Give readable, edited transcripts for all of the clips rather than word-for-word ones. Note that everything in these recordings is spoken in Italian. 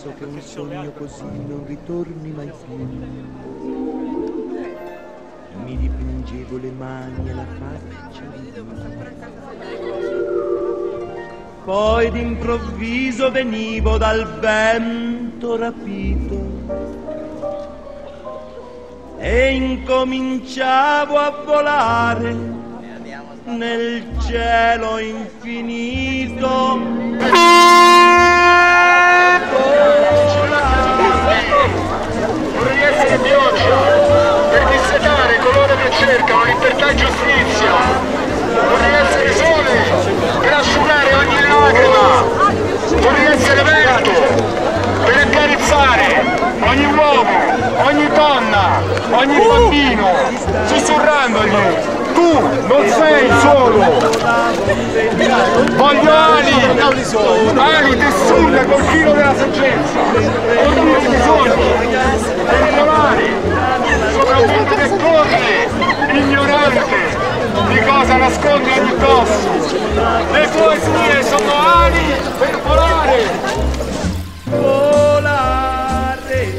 so che un sogno così non ritorni mai più. Mi dipingevo le mani e la faccia di lui. Poi d'improvviso venivo dal vento rapito e incominciavo a volare nel cielo infinito. Vorrei essere pioggia per dissetare coloro che cercano libertà e giustizia. Vorrei essere sole per asciugare ogni lacrima. Vorrei essere vento per accarezzare ogni uomo, ogni donna, ogni bambino, sussurrandogli: tu non sei solo. Voglio ali tessute col filo della saggezza, ognuno i bisogni per volare, soprattutto che corre ignorante di cosa nasconde ogni dosso. Le poesie sono ali per volare. Volare,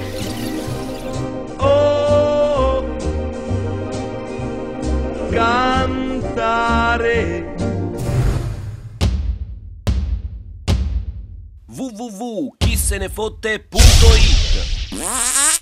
oh, cantare. www.chisenefotte.it